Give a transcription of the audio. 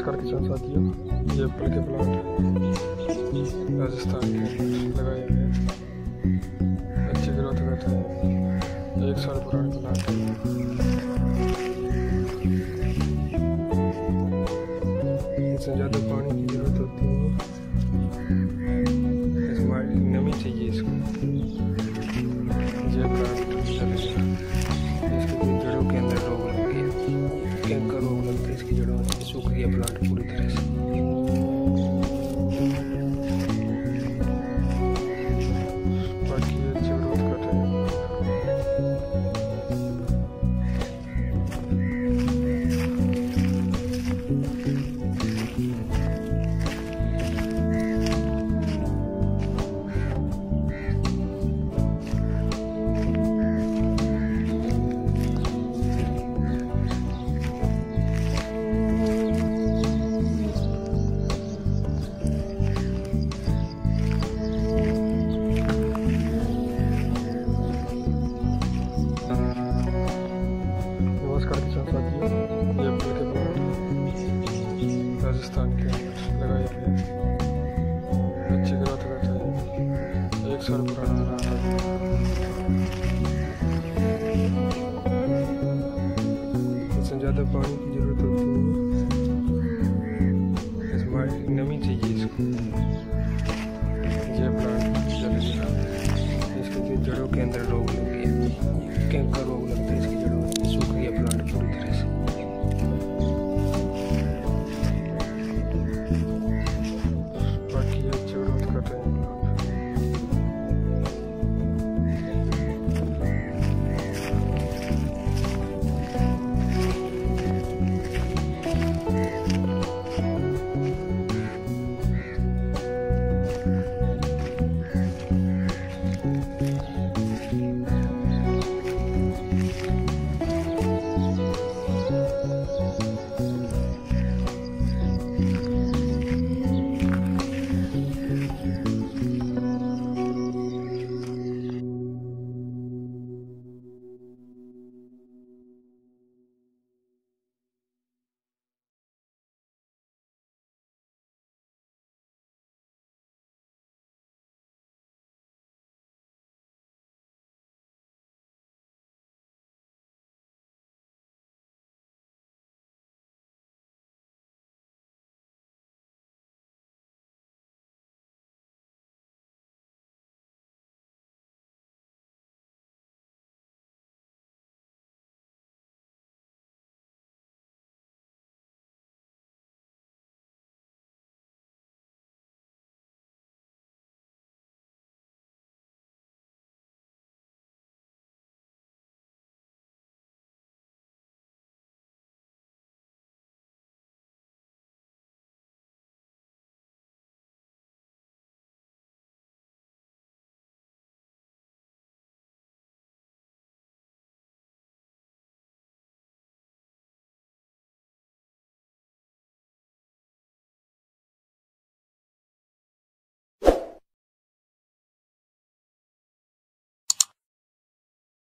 नमस्कार किसान साथियों, ये एप्पल के प्लांट राजस्थान के लगाए हुए हैं। अच्छी ग्रोथ करते हैं। 1 साल पुराने प्लांट हैं। इसमें ज़्यादा पानी की जरूरत होती है। इसमें नमी चाहिए इसको। ये प्लांट इसकी जड़ों के अंदर रोग लग गया, कैंकर रोग लगता है। इसकी जड़ों में सूख गया प्लांट पूरी तरह से।